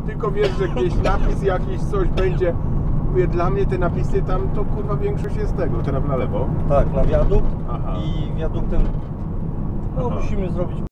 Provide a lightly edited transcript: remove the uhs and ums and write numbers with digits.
tylko wiesz, że gdzieś napis jakiś, coś będzie. Mówię, dla mnie te napisy tam to kurwa większość jest tego, teraz na lewo. Tak, na wiadukt. Aha. I wiaduktem no, musimy zrobić